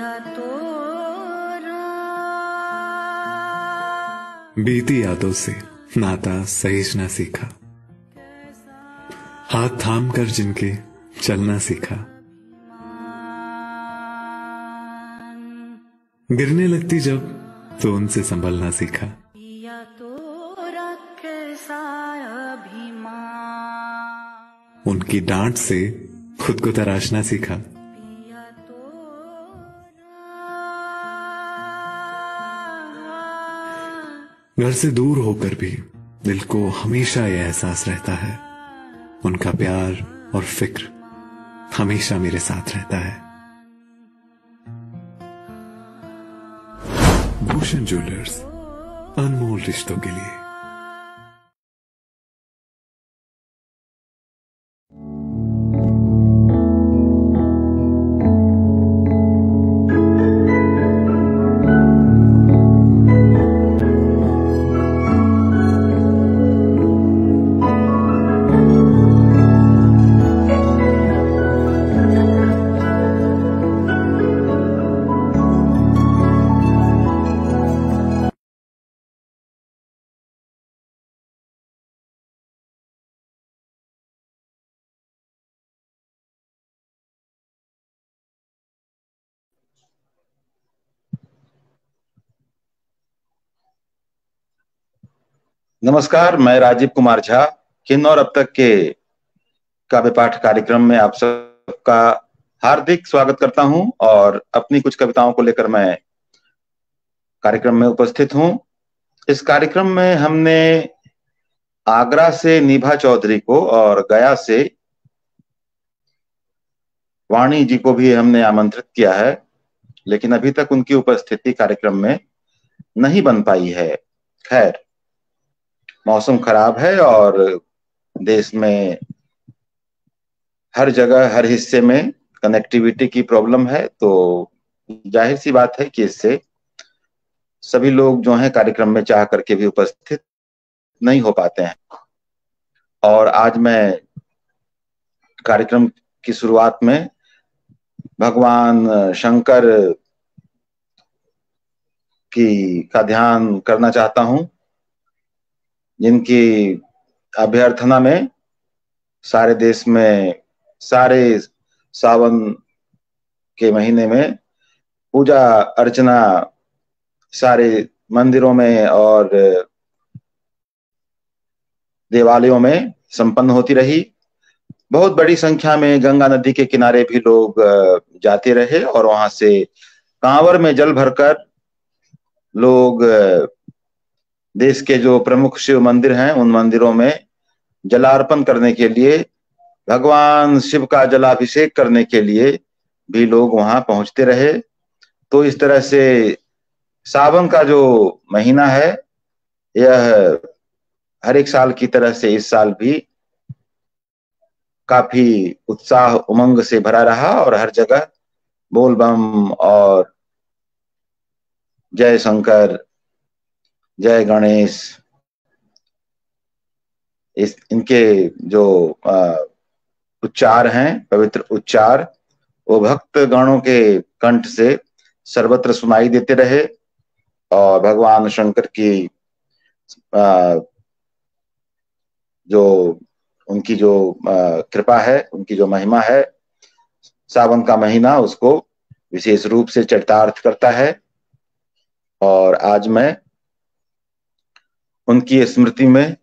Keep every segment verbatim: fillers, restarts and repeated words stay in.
बीती यादों से नाता सहेजना सीखा, हाथ थाम कर जिनके चलना सीखा, गिरने लगती जब तो उनसे संभलना सीखा। उनकी डांट से खुद को तराशना सीखा। घर से दूर होकर भी दिल को हमेशा यह एहसास रहता है, उनका प्यार और फिक्र हमेशा मेरे साथ रहता है। भूषण ज्वेलर्स, अनमोल रिश्तों के लिए। नमस्कार, मैं राजीव कुमार झा किन्नौर अब तक के काव्य पाठ कार्यक्रम में आप सबका हार्दिक स्वागत करता हूं और अपनी कुछ कविताओं को लेकर मैं कार्यक्रम में उपस्थित हूं। इस कार्यक्रम में हमने आगरा से निभा चौधरी को और गया से वाणी जी को भी हमने आमंत्रित किया है, लेकिन अभी तक उनकी उपस्थिति कार्यक्रम में नहीं बन पाई है। खैर, मौसम खराब है और देश में हर जगह हर हिस्से में कनेक्टिविटी की प्रॉब्लम है, तो जाहिर सी बात है कि इससे सभी लोग जो हैं कार्यक्रम में चाह करके भी उपस्थित नहीं हो पाते हैं। और आज मैं कार्यक्रम की शुरुआत में भगवान शंकर की का ध्यान करना चाहता हूं, जिनकी अभ्यर्थना में सारे देश में सारे सावन के महीने में पूजा अर्चना सारे मंदिरों में और देवालयों में संपन्न होती रही। बहुत बड़ी संख्या में गंगा नदी के किनारे भी लोग जाते रहे और वहां से कांवर में जल भरकर लोग देश के जो प्रमुख शिव मंदिर हैं उन मंदिरों में जलार्पण करने के लिए, भगवान शिव का जलाभिषेक करने के लिए भी लोग वहां पहुंचते रहे। तो इस तरह से सावन का जो महीना है यह हर एक साल की तरह से इस साल भी काफी उत्साह उमंग से भरा रहा और हर जगह बोल बम और जय शंकर, जय गणेश, इस इनके जो उच्चार हैं, पवित्र उच्चार, वो भक्त गणों के कंठ से सर्वत्र सुनाई देते रहे और भगवान शंकर की आ, जो उनकी जो कृपा है, उनकी जो महिमा है, सावन का महीना उसको विशेष रूप से चरितार्थ करता है। और आज मैं उनकी स्मृति में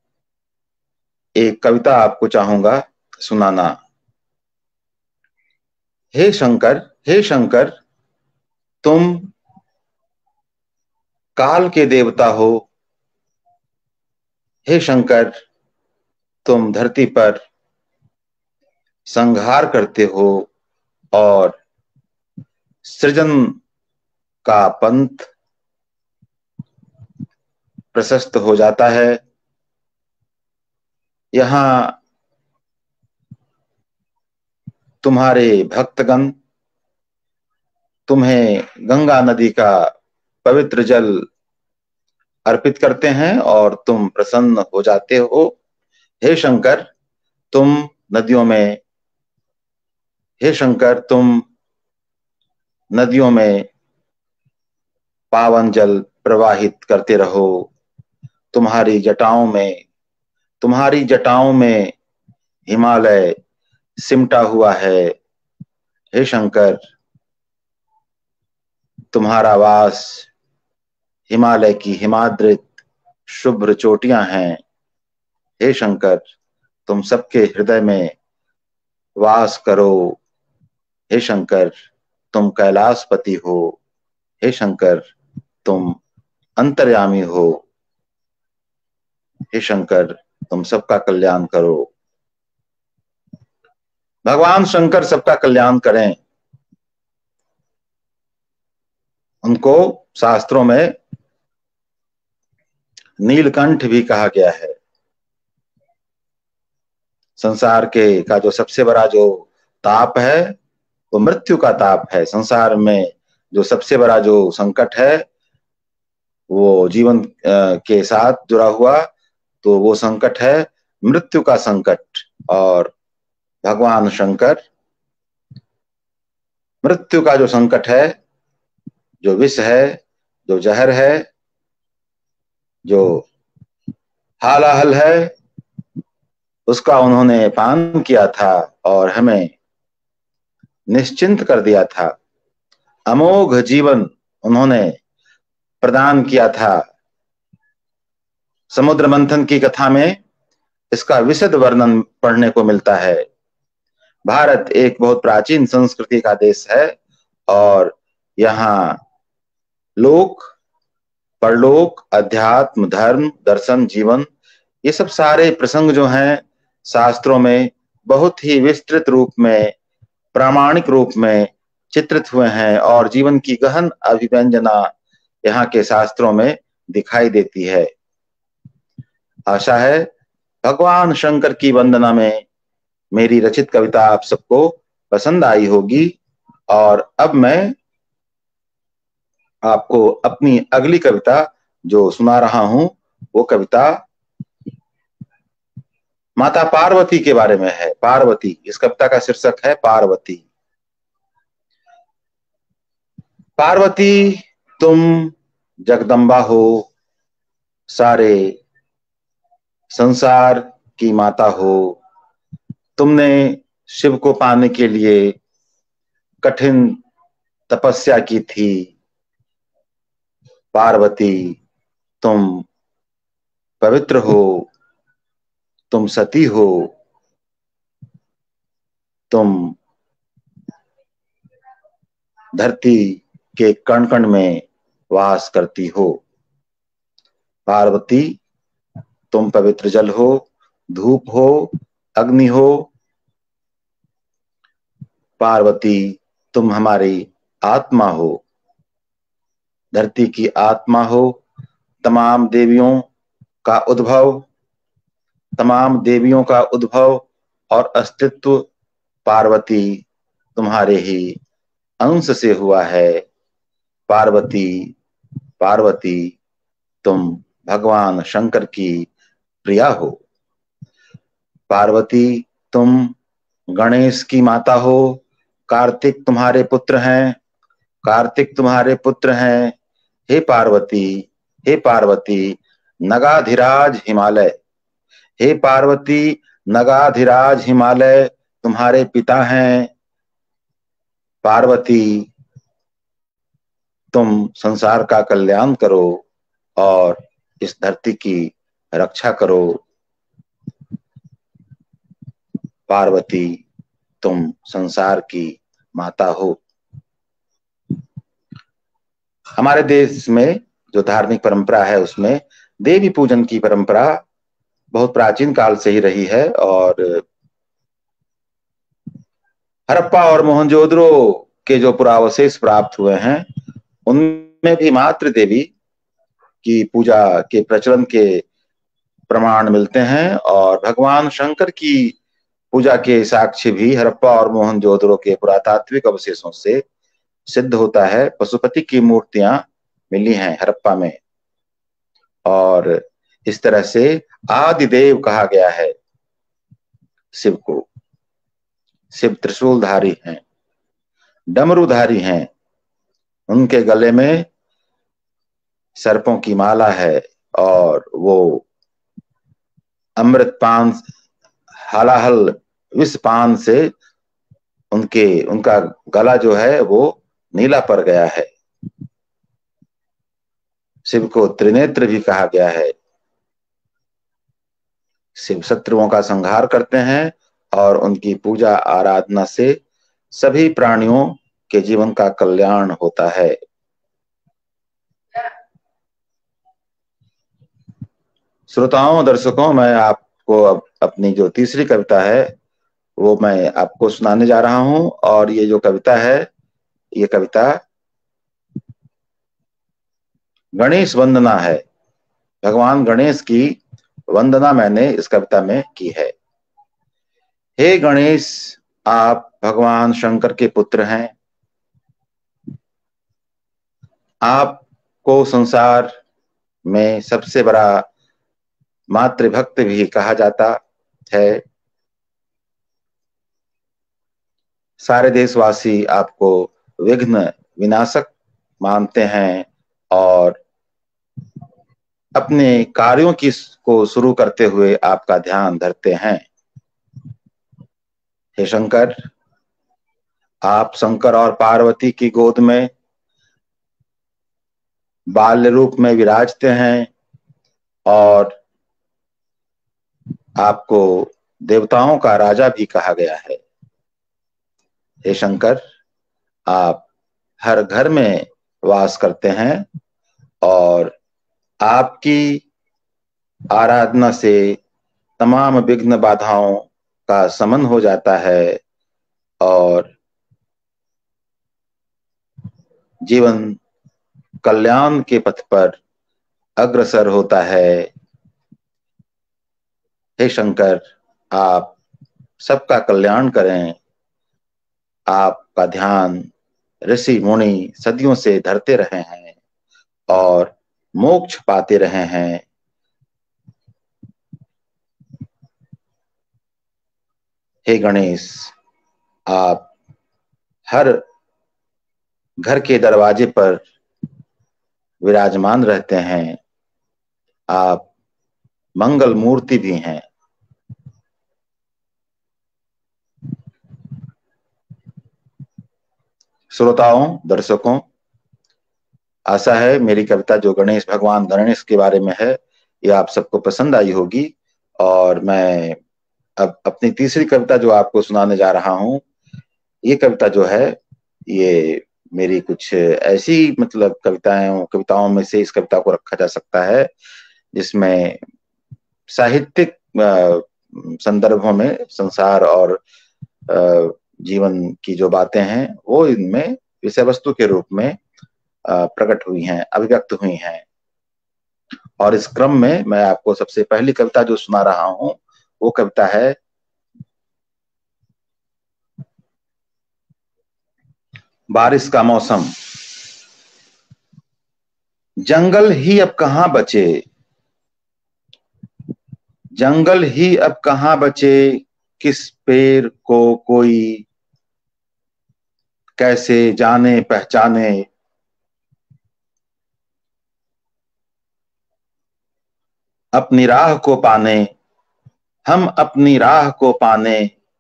एक कविता आपको चाहूंगा सुनाना। हे शंकर, हे शंकर, तुम काल के देवता हो। हे शंकर, तुम धरती पर संहार करते हो और सृजन का पंथ प्रशस्त हो जाता है। यहाँ तुम्हारे भक्तगण तुम्हें गंगा नदी का पवित्र जल अर्पित करते हैं और तुम प्रसन्न हो जाते हो। हे शंकर, तुम नदियों में, हे शंकर, तुम नदियों में पावन जल प्रवाहित करते रहो। तुम्हारी जटाओं में तुम्हारी जटाओं में हिमालय सिमटा हुआ है। हे शंकर, तुम्हारा वास हिमालय की हिमाद्रित शुभ्र चोटियां हैं। हे शंकर, तुम सबके हृदय में वास करो। हे शंकर, तुम कैलाशपति हो। हे शंकर, तुम अंतर्यामी हो। हे शंकर, तुम सबका कल्याण करो। भगवान शंकर सबका कल्याण करें। उनको शास्त्रों में नीलकंठ भी कहा गया है। संसार के का जो सबसे बड़ा जो ताप है वो मृत्यु का ताप है। संसार में जो सबसे बड़ा जो संकट है वो जीवन के साथ जुड़ा हुआ, तो वो संकट है मृत्यु का संकट। और भगवान शंकर मृत्यु का जो संकट है, जो विष है, जो जहर है, जो हालाहल है, उसका उन्होंने पान किया था और हमें निश्चिंत कर दिया था। अमोघ जीवन उन्होंने प्रदान किया था। समुद्र मंथन की कथा में इसका विशद वर्णन पढ़ने को मिलता है। भारत एक बहुत प्राचीन संस्कृति का देश है और यहाँ लोक, परलोक, अध्यात्म, धर्म, दर्शन, जीवन, ये सब सारे प्रसंग जो हैं शास्त्रों में बहुत ही विस्तृत रूप में, प्रामाणिक रूप में चित्रित हुए हैं और जीवन की गहन अभिव्यंजना यहाँ के शास्त्रों में दिखाई देती है। आशा है भगवान शंकर की वंदना में मेरी रचित कविता आप सबको पसंद आई होगी। और अब मैं आपको अपनी अगली कविता जो सुना रहा हूं वो कविता माता पार्वती के बारे में है। पार्वती, इस कविता का शीर्षक है पार्वती। पार्वती, तुम जगदम्बा हो, सारे संसार की माता हो। तुमने शिव को पाने के लिए कठिन तपस्या की थी। पार्वती, तुम पवित्र हो, तुम सती हो, तुम धरती के कण कण में वास करती हो। पार्वती, तुम पवित्र जल हो, धूप हो, अग्नि हो। पार्वती, तुम हमारी आत्मा हो, धरती की आत्मा हो। तमाम देवियों का उद्भव तमाम देवियों का उद्भव और अस्तित्व पार्वती तुम्हारे ही अंश से हुआ है। पार्वती, पार्वती, तुम भगवान शंकर की प्रिया हो। पार्वती, तुम गणेश की माता हो। कार्तिक तुम्हारे पुत्र हैं कार्तिक तुम्हारे पुत्र हैं। हे पार्वती, हे पार्वती, नगाधिराज हिमालय हे पार्वती, नगाधिराज हिमालय तुम्हारे पिता हैं। पार्वती, तुम संसार का कल्याण करो और इस धरती की रक्षा करो। पार्वती, तुम संसार की माता हो। हमारे देश में जो धार्मिक परंपरा है उसमें देवी पूजन की परंपरा बहुत प्राचीन काल से ही रही है और हड़प्पा और मोहनजोदड़ो के जो पुरावशेष प्राप्त हुए हैं उनमें भी मातृ देवी की पूजा के प्रचलन के प्रमाण मिलते हैं और भगवान शंकर की पूजा के साक्ष्य भी हड़प्पा और मोहनजोदड़ो के पुरातात्विक अवशेषों से सिद्ध होता है। पशुपति की मूर्तियां मिली हैं हड़प्पा में और इस तरह से आदिदेव कहा गया है शिव को। शिव त्रिशूलधारी हैं, डमरूधारी हैं, उनके गले में सर्पों की माला है और वो अमृत पान, हलाहल विष पान से उनके उनका गला जो है वो नीला पड़ गया है। शिव को त्रिनेत्र भी कहा गया है। शिव शत्रुओं का संहार करते हैं और उनकी पूजा आराधना से सभी प्राणियों के जीवन का कल्याण होता है। श्रोताओं, दर्शकों, मैं आपको अब अपनी जो तीसरी कविता है वो मैं आपको सुनाने जा रहा हूं। और ये जो कविता है, ये कविता गणेश वंदना है। भगवान गणेश की वंदना मैंने इस कविता में की है। हे गणेश, आप भगवान शंकर के पुत्र हैं। आपको संसार में सबसे बड़ा मातृभक्त भी कहा जाता है। सारे देशवासी आपको विघ्न विनाशक मानते हैं और अपने कार्यों की को शुरू करते हुए आपका ध्यान धरते हैं। हे शंकर, आप शंकर और पार्वती की गोद में बाल्य रूप में विराजते हैं और आपको देवताओं का राजा भी कहा गया है। हे शंकर, आप हर घर में वास करते हैं और आपकी आराधना से तमाम विघ्न बाधाओं का शमन हो जाता है और जीवन कल्याण के पथ पर अग्रसर होता है। हे शंकर, आप सबका कल्याण करें। आपका ध्यान ऋषि मुनि सदियों से धरते रहे हैं और मोक्ष पाते रहे हैं। हे गणेश, आप हर घर के दरवाजे पर विराजमान रहते हैं। आप मंगल मूर्ति भी हैं। श्रोताओं, दर्शकों, आशा है मेरी कविता जो गणेश भगवान गणेश के बारे में है ये आप सबको पसंद आई होगी। और मैं अब अपनी तीसरी कविता जो आपको सुनाने जा रहा हूं, ये कविता जो है ये मेरी कुछ ऐसी मतलब कविताएं कविताओं में से इस कविता को रखा जा सकता है जिसमें साहित्यिक संदर्भों में संसार और जीवन की जो बातें हैं वो इनमें विषय वस्तु के रूप में प्रकट हुई हैं, अभिव्यक्त हुई हैं। और इस क्रम में मैं आपको सबसे पहली कविता जो सुना रहा हूं वो कविता है बारिश का मौसम। जंगल ही अब कहां बचे, जंगल ही अब कहां बचे, किस पेड़ को कोई कैसे जाने पहचाने। अपनी राह को पाने, हम अपनी राह को पाने,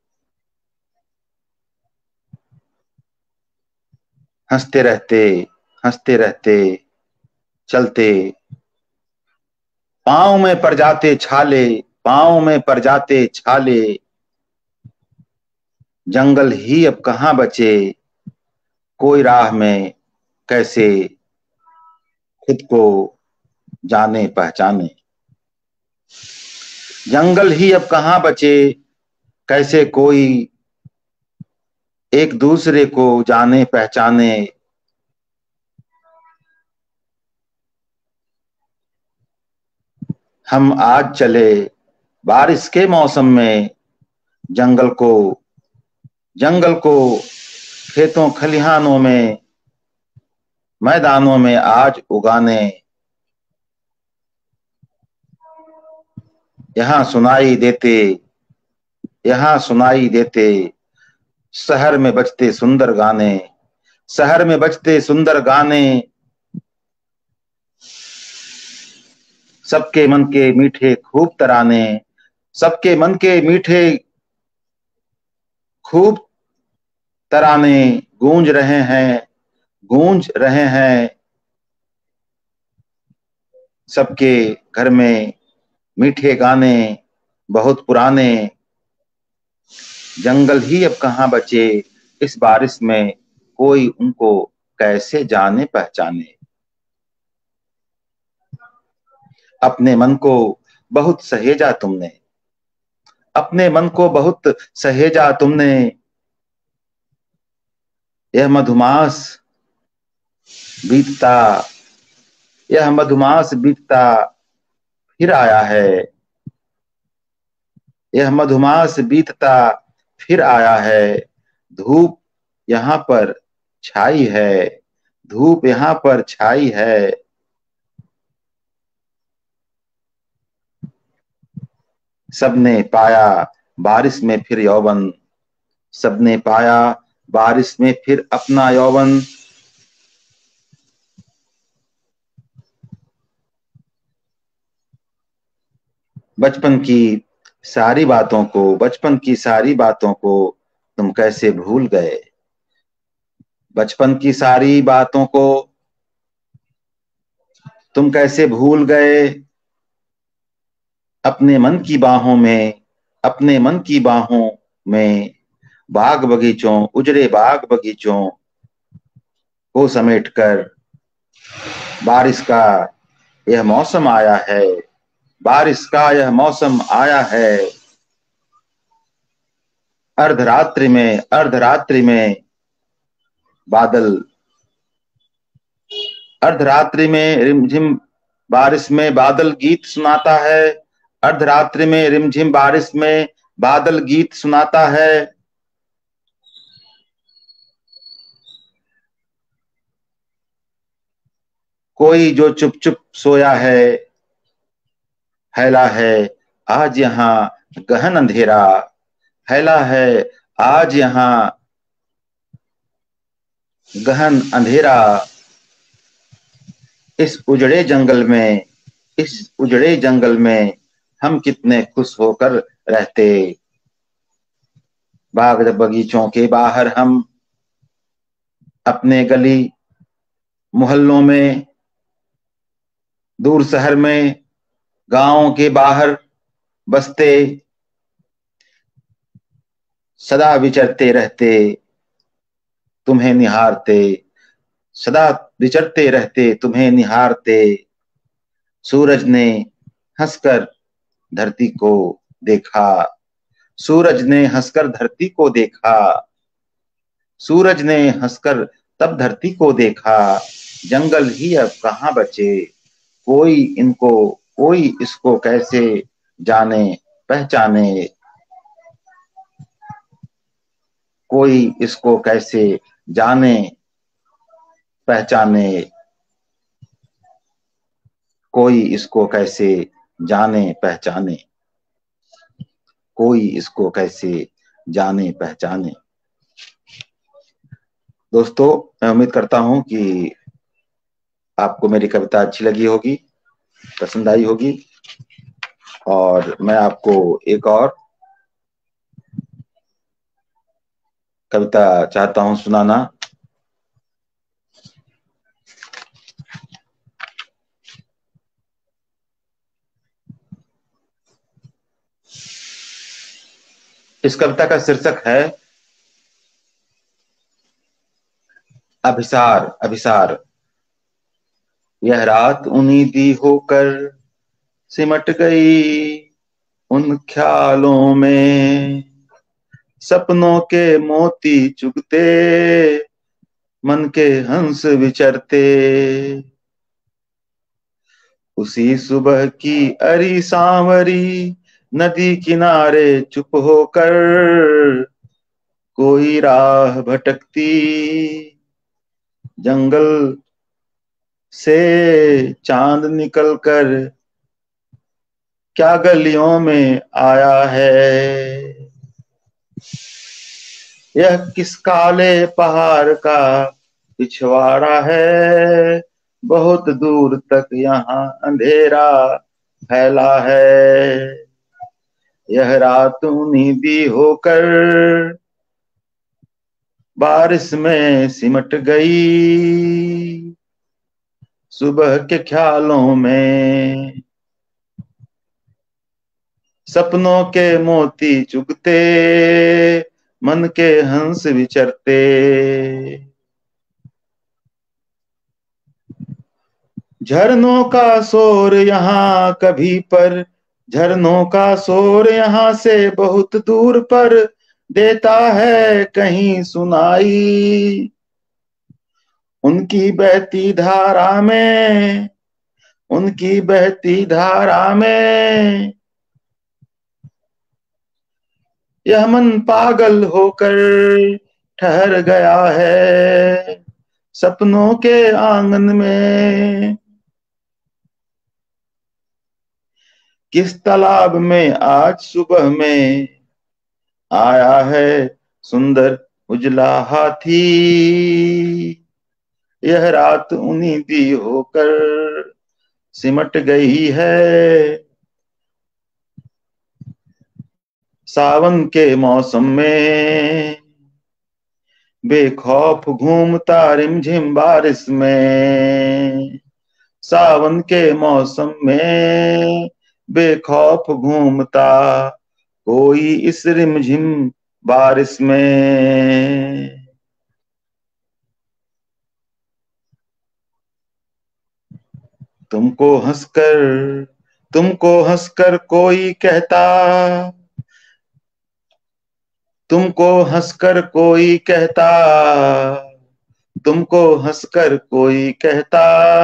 हंसते रहते हंसते रहते चलते, पांव में पड़ जाते छाले, पांव में पड़ जाते छाले, जंगल ही अब कहां बचे, कोई राह में कैसे खुद को जाने पहचाने। जंगल ही अब कहां बचे, कैसे कोई एक दूसरे को जाने पहचाने। हम आज चले बारिश के मौसम में, जंगल को जंगल को खेतों खलिहानों में मैदानों में आज उगाने। यहां सुनाई देते यहां सुनाई देते शहर में बजते सुंदर गाने, शहर में बजते सुंदर गाने, सबके मन के मीठे खूब तराने, सबके मन के मीठे खूब तराने गूंज रहे हैं, गूंज रहे हैं। सबके घर में मीठे गाने बहुत पुराने, जंगल ही अब कहाँ बचे इस बारिश में, कोई उनको कैसे जाने पहचाने। अपने मन को बहुत सहेजा तुमने, अपने मन को बहुत सहेजा तुमने, यह मधुमास बीतता, यह मधुमास बीतता फिर आया है, यह मधुमास बीतता फिर आया है। धूप यहाँ पर छाई है, धूप यहाँ पर छाई है। सबने पाया बारिश में फिर यौवन, सबने पाया बारिश में फिर अपना यौवन। बचपन की सारी बातों को, बचपन की सारी बातों को तुम कैसे भूल गए, बचपन की सारी बातों को तुम कैसे भूल गए। अपने मन की बाहों में, अपने मन की बाहों में बाग बगीचों, उजड़े बाग बगीचों को समेटकर बारिश का यह मौसम आया है, बारिश का यह मौसम आया है। अर्धरात्रि में, अर्धरात्रि में बादल, अर्धरात्रि में रिमझिम बारिश में बादल गीत सुनाता है, अर्धरात्रि में रिमझिम बारिश में बादल गीत सुनाता है। कोई जो चुप चुप सोया है, फैला है आज यहाँ गहन अंधेरा, फैला है आज यहाँ गहन अंधेरा। इस उजड़े जंगल में, इस उजड़े जंगल में हम कितने खुश होकर रहते। बाग बगीचों के बाहर हम अपने गली मोहल्लों में, दूर शहर में, गांवों के बाहर बसते, सदा विचरते रहते, तुम्हें निहारते, सदा विचरते रहते, तुम्हें निहारते। सूरज ने हंसकर धरती को देखा, सूरज ने हंसकर धरती को देखा, सूरज ने हंसकर तब धरती को देखा। जंगल ही अब कहाँ बचे, कोई इनको, कोई इसको कैसे जाने पहचाने, कोई इसको कैसे जाने पहचाने, कोई इसको कैसे जाने पहचाने, कोई इसको कैसे जाने पहचाने। दोस्तों, मैं उम्मीद करता हूं कि आपको मेरी कविता अच्छी लगी होगी, पसंद आई होगी, और मैं आपको एक और कविता चाहता हूं सुनाना। इस कविता का शीर्षक है अभिसार, अभिसार। यह रात उन्नीदी होकर सिमट गई उन ख्यालों में, सपनों के मोती चुगते मन के हंस विचरते। उसी सुबह की अरी सांवरी नदी किनारे चुप होकर कोई राह भटकती, जंगल से चांद निकलकर क्या गलियों में आया है। यह किस काले पहाड़ का पिछवाड़ा है, बहुत दूर तक यहाँ अंधेरा फैला है। यह रात नींदी होकर बारिश में सिमट गई, सुबह के ख्यालों में सपनों के मोती चुगते, मन के हंस विचरते। झरनों का शोर यहाँ कभी पर, झरनों का शोर यहाँ से बहुत दूर पर देता है कहीं सुनाई। उनकी बहती धारा में, उनकी बहती धारा में यह मन पागल होकर ठहर गया है, सपनों के आंगन में। किस तालाब में आज सुबह में आया है सुंदर उजला हाथी, यह रात उन्नीदी होकर सिमट गई है। सावन के मौसम में बेखौफ घूमता रिमझिम बारिश में, सावन के मौसम में बेखौफ घूमता कोई इस रिमझिम बारिश में। तुमको हंसकर, तुमको हंसकर कोई कहता, तुमको हंसकर कोई कहता, तुमको हंसकर कोई कहता,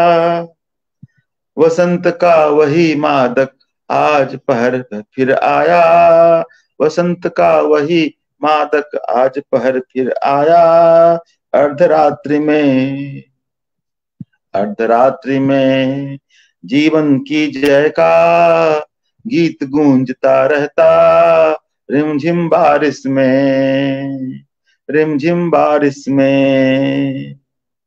वसंत का वही मादक आज पहर फिर आया, वसंत का वही मादक आज पहर फिर आया। अर्धरात्रि में, अर्धरात्रि में जीवन की जय का गीत गूंजता रहता, रिमझिम बारिश में, रिमझिम बारिश में।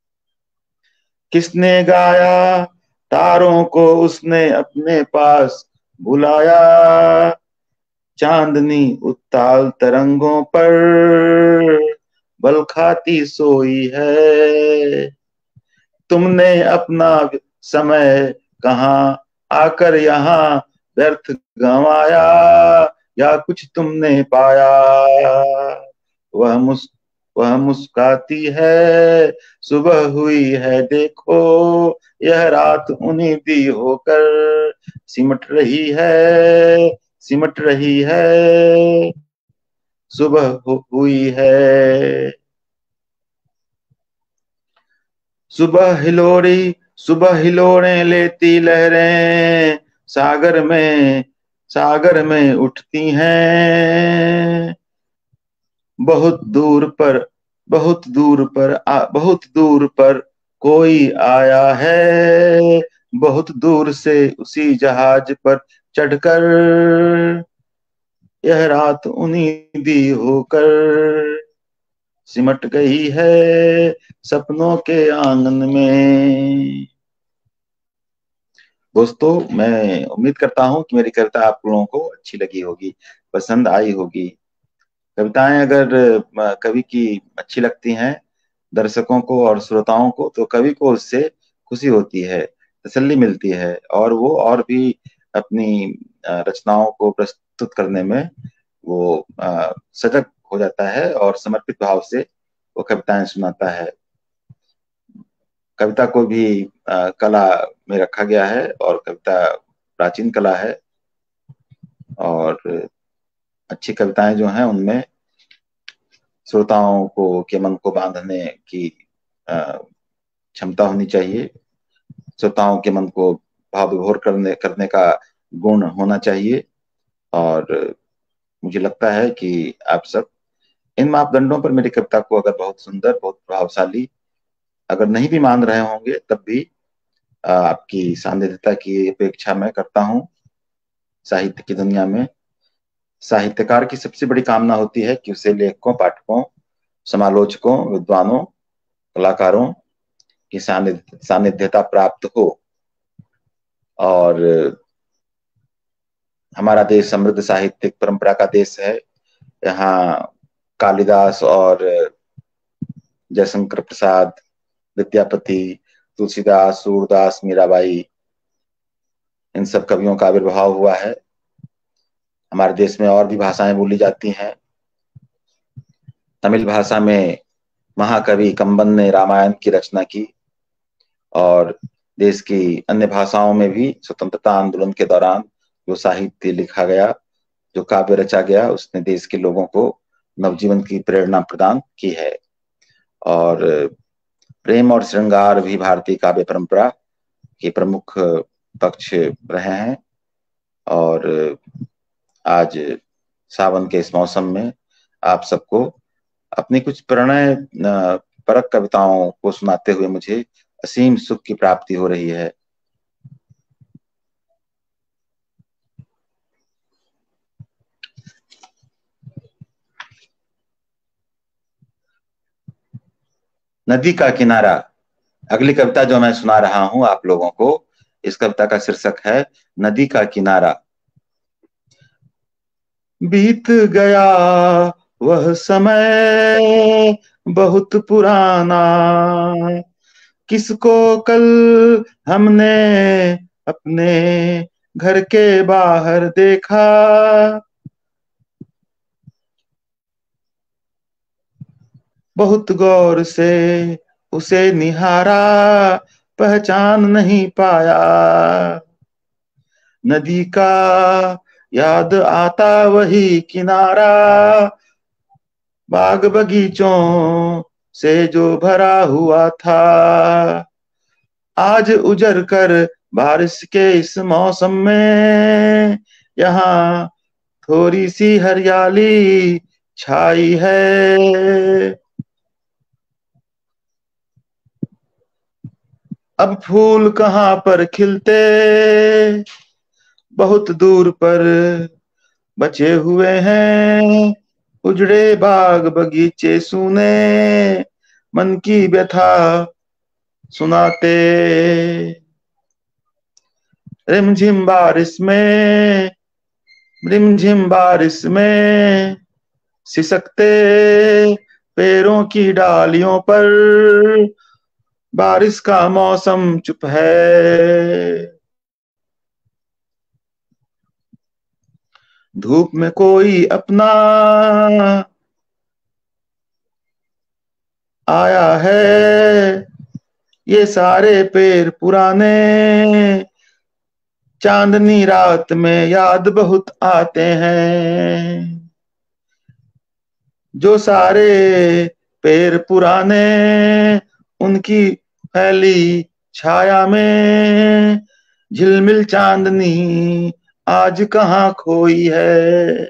किसने गाया तारों को उसने अपने पास बुलाया, चांदनी उत्ताल तरंगों पर बल खाती सोई है। तुमने अपना समय कहाँ आकर यहाँ व्यर्थ गंवाया, या कुछ तुमने पाया। वह मुस वह मुस्काती है, सुबह हुई है देखो, यह रात उन्नीदी होकर सिमट रही है, सिमट रही है, सुबह हुई है। सुबह हिलोरी, सुबह हिलोरें लेती लहरें सागर में, सागर में उठती हैं। बहुत दूर पर, बहुत दूर पर, आ, बहुत दूर पर कोई आया है, बहुत दूर से उसी जहाज पर चढ़कर यह रात उन्नीदी होकर सिमट गई है सपनों के आंगन में। दोस्तों, मैं उम्मीद करता हूं कि मेरी कविता आप लोगों को अच्छी लगी होगी, पसंद आई होगी। कविताएं अगर कवि की अच्छी लगती हैं दर्शकों को और श्रोताओं को, तो कवि को उससे खुशी होती है, तसल्ली मिलती है, और वो और भी अपनी रचनाओं को प्रस्तुत करने में वो सजग हो जाता है और समर्पित भाव से वो कविताएं सुनाता है। कविता को भी आ, कला में रखा गया है, और कविता प्राचीन कला है, और अच्छी कविताएं जो हैं उनमें श्रोताओं को के मन को बांधने की क्षमता होनी चाहिए, श्रोताओं के मन को भाव विभोर करने करने का गुण होना चाहिए। और मुझे लगता है कि आप सब इन मापदंडों पर मेरी कविता को अगर बहुत सुंदर, बहुत प्रभावशाली अगर नहीं भी मान रहे होंगे, तब भी आपकी सानिध्यता की अपेक्षा मैं करता हूं। साहित्य की दुनिया में साहित्यकार की सबसे बड़ी कामना होती है कि उसे लेखकों, पाठकों, समालोचकों, विद्वानों, कलाकारों की सानिध्य सानिध्यता प्राप्त हो और हमारा देश समृद्ध साहित्यिक परंपरा का देश है। यहाँ कालिदास और जयशंकर प्रसाद, विद्यापति, तुलसीदास, सूरदास, मीराबाई, इन सब कवियों का आविर्भाव हुआ है। हमारे देश में और भी भाषाएं बोली जाती हैं। तमिल भाषा में महाकवि कंबन ने रामायण की रचना की और देश की अन्य भाषाओं में भी स्वतंत्रता आंदोलन के दौरान जो साहित्य लिखा गया, जो काव्य रचा गया, उसने देश के लोगों को नवजीवन की प्रेरणा प्रदान की है। और प्रेम और श्रृंगार भी भारतीय काव्य परंपरा के प्रमुख पक्ष रहे हैं। और आज सावन के इस मौसम में आप सबको अपनी कुछ प्रणय परक कविताओं को सुनाते हुए मुझे असीम सुख की प्राप्ति हो रही है। नदी का किनारा, अगली कविता जो मैं सुना रहा हूं आप लोगों को, इस कविता का शीर्षक है नदी का किनारा। बीत गया वह समय बहुत पुराना, किसको कल हमने अपने घर के बाहर देखा, बहुत गौर से उसे निहारा, पहचान नहीं पाया। नदी का याद आता वही किनारा, बाग बगीचों से जो भरा हुआ था। आज उजड़ कर बारिश के इस मौसम में यहाँ थोड़ी सी हरियाली छाई है। अब फूल कहाँ पर खिलते, बहुत दूर पर बचे हुए हैं। उजड़े बाग बगीचे सूने मन की व्यथा सुनाते। रिमझिम बारिश में रिमझिम बारिश में सिसकते पेड़ों की डालियों पर बारिश का मौसम चुप है। धूप में कोई अपना आया है, ये सारे पेड़ पुराने चांदनी रात में याद बहुत आते हैं। जो सारे पेड़ पुराने उनकी फैली छाया में झिलमिल चांदनी आज कहाँ खोई है।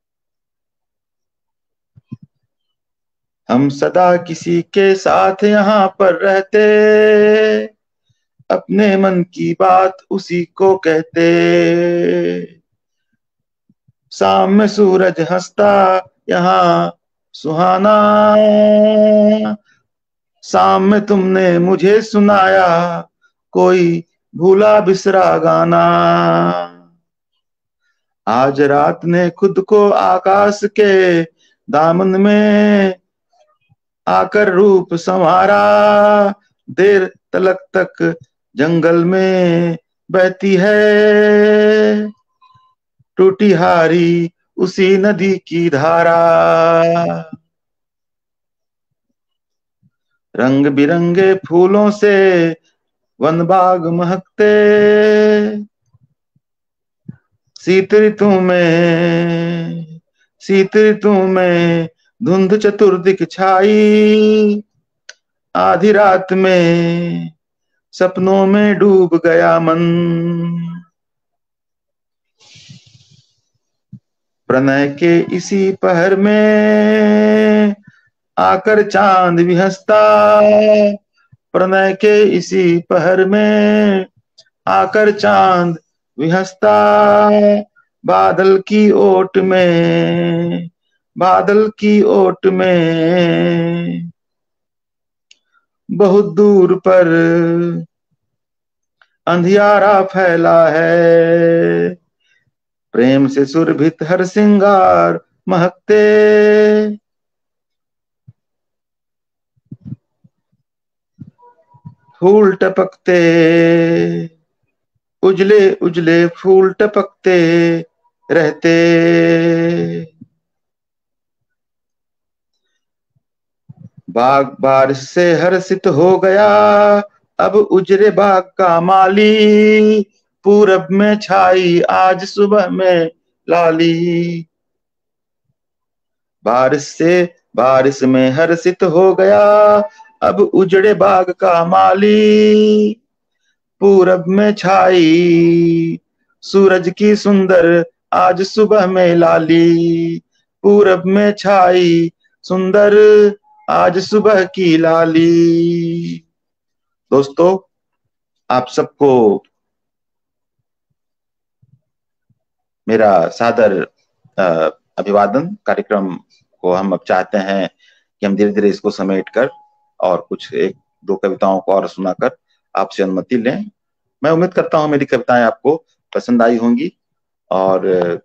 हम सदा किसी के साथ यहाँ पर रहते, अपने मन की बात उसी को कहते। शाम में सूरज हंसता यहाँ सुहाना, शाम में तुमने मुझे सुनाया कोई भूला बिसरा गाना। आज रात ने खुद को आकाश के दामन में आकर रूप संवारा, देर तलक तक जंगल में बहती है टूटी हारी उसी नदी की धारा। रंग बिरंगे फूलों से वन बाग महकते, शीत ऋतु में शीत ऋतु में धुंध चतुर्दिक छाई। आधी रात में सपनों में डूब गया मन, प्रणय के इसी पहर में आकर चांद भी हंसता। प्रणय के इसी पहर में आकर चांद भी हंसता। बादल की ओट में बादल की ओट में बहुत दूर पर अंधियारा फैला है, प्रेम से सुरभित हर सिंगार महकते, फूल टपकते, उजले उजले फूल टपकते रहते। बाग बारिश से हर्षित हो गया, अब उजरे बाग का माली, पूरब में छाई आज सुबह में लाली। बारिश से बारिश में हर्षित हो गया, अब उजड़े बाग का माली, पूरब में छाई सूरज की सुंदर आज सुबह में लाली, पूरब में छाई सुंदर आज सुबह की लाली। दोस्तों, आप सबको मेरा सादर अभिवादन। कार्यक्रम को हम अब चाहते हैं कि हम धीरे धीरे इसको समेट कर और कुछ एक दो कविताओं को और सुनाकर आपसे अनुमति लें। मैं उम्मीद करता हूं मेरी कविताएं आपको पसंद आई होंगी, और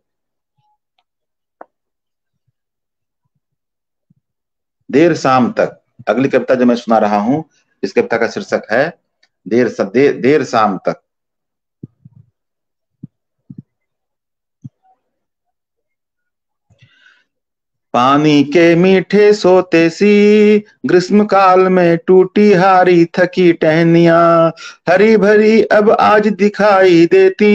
देर शाम तक अगली कविता जो मैं सुना रहा हूं, इस कविता का शीर्षक है देर स, दे, देर शाम तक। पानी के मीठे सोते सी ग्रीष्म काल में टूटी हारी थकी टहनियां, हरी भरी अब आज दिखाई देती,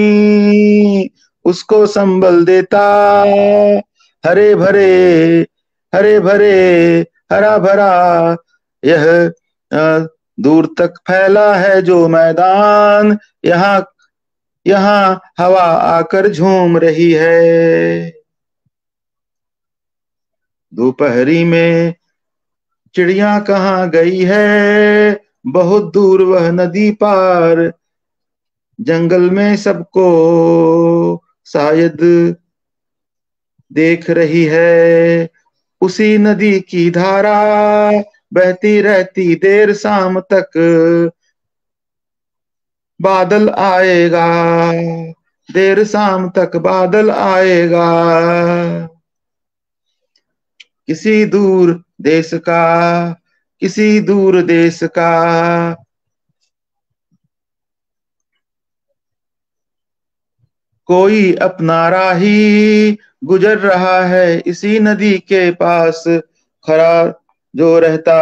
उसको संबल देता हरे भरे हरे भरे हरा भरा यह दूर तक फैला है जो मैदान, यहाँ यहाँ हवा आकर झूम रही है। दोपहरी में चिड़िया कहाँ गई है, बहुत दूर वह नदी पार, जंगल में सबको शायद देख रही है, उसी नदी की धारा बहती रहती देर शाम तक, बादल आएगा देर शाम तक बादल आएगा, किसी दूर देश का किसी दूर देश का कोई अपना राही गुजर रहा है, इसी नदी के पास खड़ा जो रहता,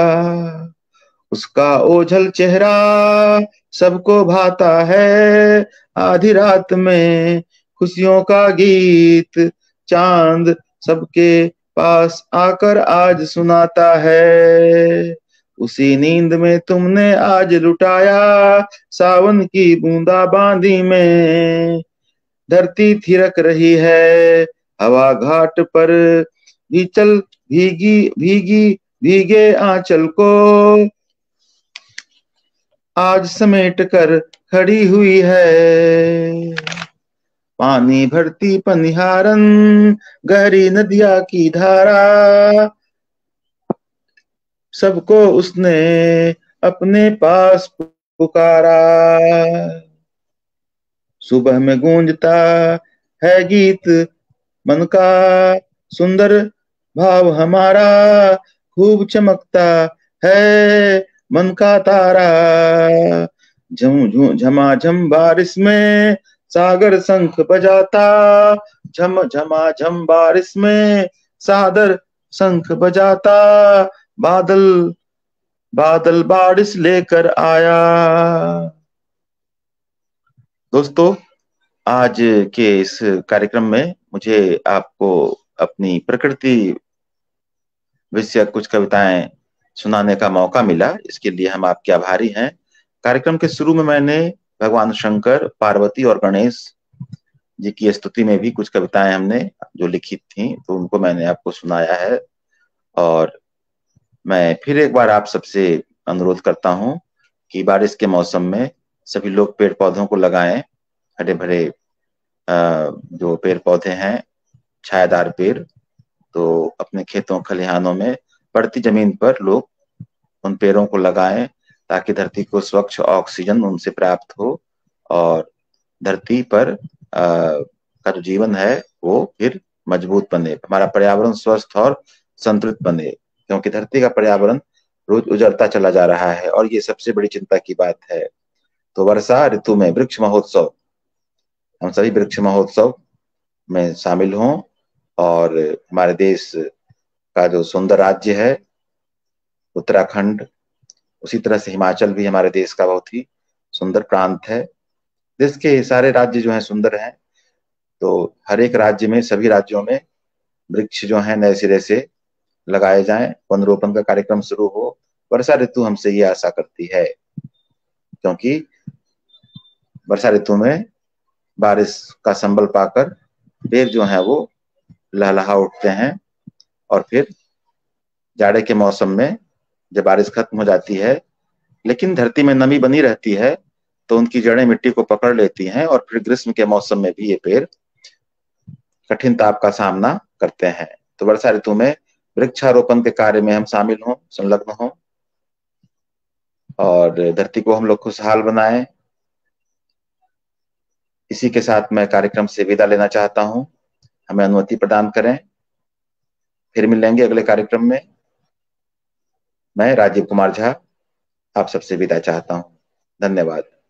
उसका ओझल चेहरा सबको भाता है, आधी रात में खुशियों का गीत चांद सबके पास आकर आज सुनाता है, उसी नींद में तुमने आज लुटाया सावन की बूंदा बांदी में, धरती थिरक रही है हवा घाट पर भी चल भीगी भीगी भीगे आंचल को आज समेट कर खड़ी हुई है, पानी भरती पनिहारन गहरी नदिया की धारा, सबको उसने अपने पास पुकारा, सुबह में गूंजता है गीत मन का सुंदर भाव हमारा, खूब चमकता है मन का तारा, झम झमाझम बारिश में सागर शंख बजाता, झम झमाझम बारिश में सागर शंख बजाता, बादल बादल बारिश लेकर आया। दोस्तों, आज के इस कार्यक्रम में मुझे आपको अपनी प्रकृति विषयक कुछ कविताएं सुनाने का मौका मिला, इसके लिए हम आपके आभारी हैं। कार्यक्रम के शुरू में मैंने भगवान शंकर, पार्वती और गणेश जी की स्तुति में भी कुछ कविताएं हमने जो लिखी थी, तो उनको मैंने आपको सुनाया है, और मैं फिर एक बार आप सबसे अनुरोध करता हूं कि बारिश के मौसम में सभी लोग पेड़ पौधों को लगाएं, हरे भरे जो पेड़ पौधे हैं, छायादार पेड़, तो अपने खेतों खलिहानों में पड़ती जमीन पर लोग उन पेड़ों को लगाएं ताकि धरती को स्वच्छ ऑक्सीजन उनसे प्राप्त हो और धरती पर आ, का जो जीवन है वो फिर मजबूत बने, हमारा पर्यावरण स्वस्थ और संतुलित बने, क्योंकि धरती का पर्यावरण रोज उजड़ता चला जा रहा है और ये सबसे बड़ी चिंता की बात है। तो वर्षा ऋतु में वृक्ष महोत्सव, हम सभी वृक्ष महोत्सव में शामिल हों और हमारे देश का जो सुंदर राज्य है उत्तराखंड, उसी तरह से हिमाचल भी हमारे देश का बहुत ही सुंदर प्रांत है। देश के सारे राज्य जो हैं सुंदर हैं, तो हर एक राज्य में, सभी राज्यों में वृक्ष जो हैं नए सिरे से लगाए जाएं, वनरोपण का कार्यक्रम शुरू हो। वर्षा ऋतु हमसे ये आशा करती है, क्योंकि वर्षा ऋतु में बारिश का संबल पाकर पेड़ जो हैं वो लहलहा उठते हैं और फिर जाड़े के मौसम में जब बारिश खत्म हो जाती है लेकिन धरती में नमी बनी रहती है तो उनकी जड़ें मिट्टी को पकड़ लेती हैं और फिर ग्रीष्म के मौसम में भी ये पेड़ कठिन ताप का सामना करते हैं। तो वर्षा ऋतु में वृक्षारोपण के कार्य में हम शामिल हों, संलग्न हों और धरती को हम लोग खुशहाल बनाएं। इसी के साथ मैं कार्यक्रम से विदा लेना चाहता हूं, हमें अनुमति प्रदान करें। फिर मिलेंगे अगले कार्यक्रम में। मैं राजीव कुमार झा आप सबसे विदा चाहता हूं। धन्यवाद।